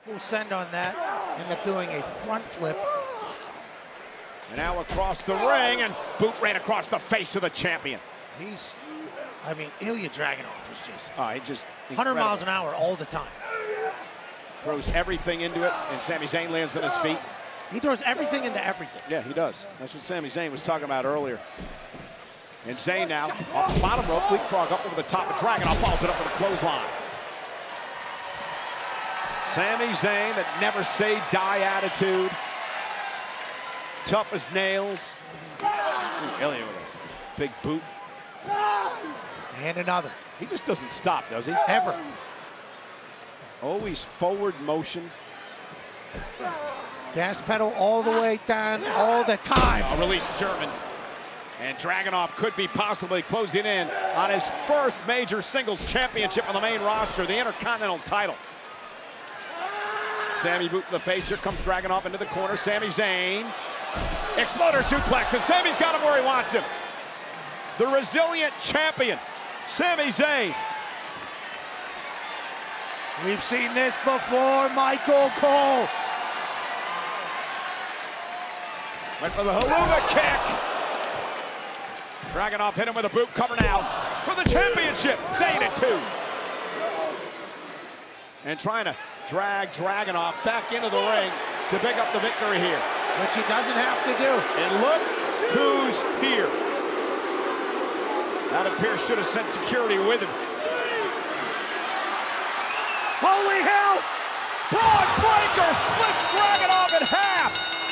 Full send on that. Ended up doing a front flip. And now across the ring, and boot right across the face of the champion. I mean, Ilja Dragunov is just, just 100 miles an hour all the time. Throws everything into it, and Sami Zayn lands on his feet. He throws everything into everything. Yeah, he does. That's what Sami Zayn was talking about earlier. And Zayn now, off the bottom rope, leapfrog up over the top of Dragunov, follows it up with a clothesline. Sami Zayn, that never say die attitude. Tough as nails. Ilja with a big boot. And another. He just doesn't stop, does he? Ever. Always forward motion. Gas pedal all the way down, all the time. Release German. And Dragunov could be possibly closing in on his first major singles championship on the main roster, the Intercontinental title. Sami boot in the face. Here comes Dragunov into the corner. Sami Zayn. Exploder suplex, and Sami's got him where he wants him. The resilient champion, Sami Zayn. We've seen this before, Michael Cole. Went for the haluva kick. Dragunov hit him with a boot cover now for the championship. Zayn at 2. And trying to drag Dragunov back into the ring to pick up the victory here. Which he doesn't have to do. And look who's here. That appears should have sent security with him. Holy hell! Bron Breakker splits Dragunov in half.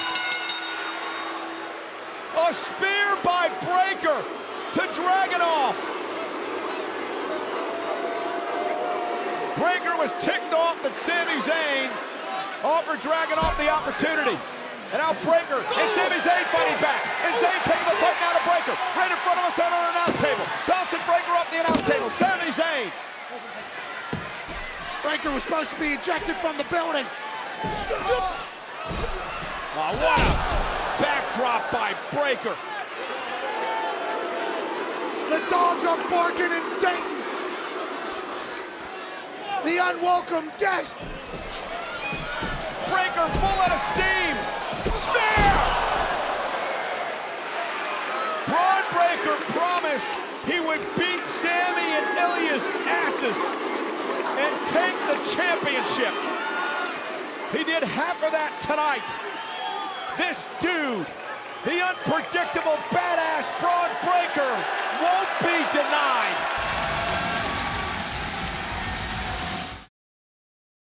A spear by Breakker to Dragunov. Breakker was ticked off that Sami Zayn offered Dragunov the opportunity. And now Breakker and Sami Zayn fighting back. And Zayn taking the fight now to Breakker. Right in front of us on our announce table. Bouncing Breakker up the announce table. Sami Zayn. Breakker was supposed to be ejected from the building. Oh, what a backdrop by Breakker. The dogs are barking in Dayton. The unwelcome guest. Breakker full out of steam. Spear! Bron Breakker promised he would beat Sami and Ilja's asses and take the championship. He did half of that tonight. This dude, the unpredictable badass Bron Breakker, won't be denied.